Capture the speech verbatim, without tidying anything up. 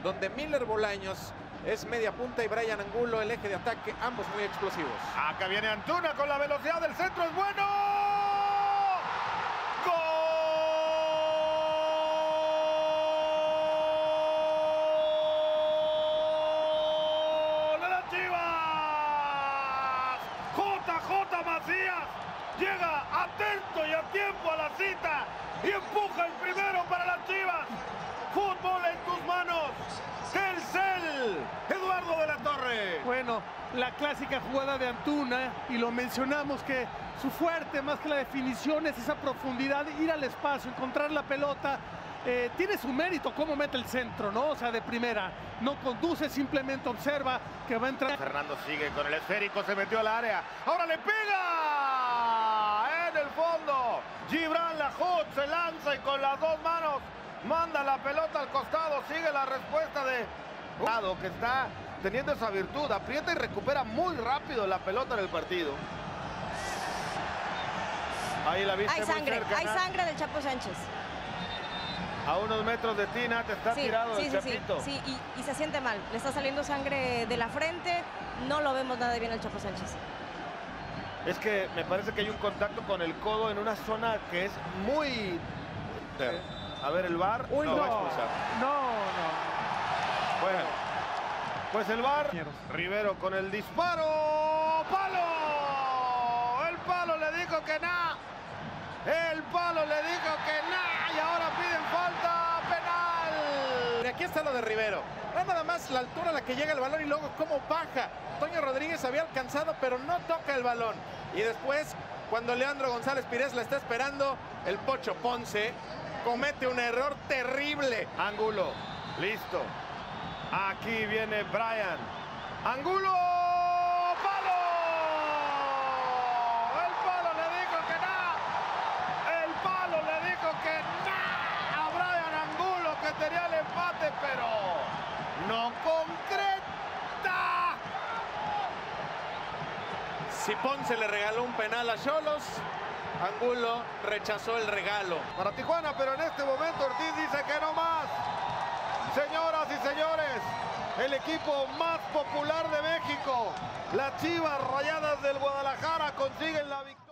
donde Miller Bolaños es media punta y Brian Angulo el eje de ataque, ambos muy explosivos. Acá viene Antuna con la velocidad del centro, es bueno. ¡Gol de las Chivas! J J Macías llega atento y a tiempo a la cita y empuja el primero para las Chivas. Fútbol en tus manos. Telcel, Eduardo de la Torre. Bueno, la clásica jugada de Antuna, y lo mencionamos que su fuerte, más que la definición, es esa profundidad, ir al espacio, encontrar la pelota. Eh, tiene su mérito cómo mete el centro, ¿no? O sea, de primera. No conduce, simplemente observa que va a entrar. Fernando sigue con el esférico, se metió al área. ¡Ahora le pega! En el fondo. Gibran Lahoud se lanza y con las dos manos manda la pelota al costado. Sigue la respuesta de Lado, que está teniendo esa virtud. Aprieta y recupera muy rápido la pelota en el partido. Ahí la viste. Hay sangre, muy cerca, hay ¿no? sangre del Chapo Sánchez. A unos metros de Tina te está Sí, tirado sí, el sí, Chapito. sí, sí, y, y se siente mal. Le está saliendo sangre de la frente. No lo vemos nada bien al Chapo Sánchez. Es que me parece que hay un contacto con el codo en una zona que es muy... A ver, el V A R Uy, lo no, va a expulsar. no, no. Bueno, pues el V A R. Rivero con el disparo. ¡Palo! El palo le dijo que nada. El palo le dijo que nada. Y ahora piden falta penal. Y aquí está lo de Rivero. No nada más la altura a la que llega el balón y luego cómo baja. Toño Rodríguez había alcanzado, pero no toca el balón. Y después, cuando Leandro González Pires la está esperando, el Pocho Ponce comete un error terrible. Angulo, listo. Aquí viene Brian. Angulo, palo. El palo le dijo que no. El palo le dijo que no a Brian Angulo, que tenía el empate, pero no concreta. Si Ponce le regaló un penal a Xolos, Angulo rechazó el regalo. Para Tijuana, pero en este momento Ortiz dice que no más. Señoras y señores, el equipo más popular de México, las Chivas Rayadas del Guadalajara, consiguen la victoria.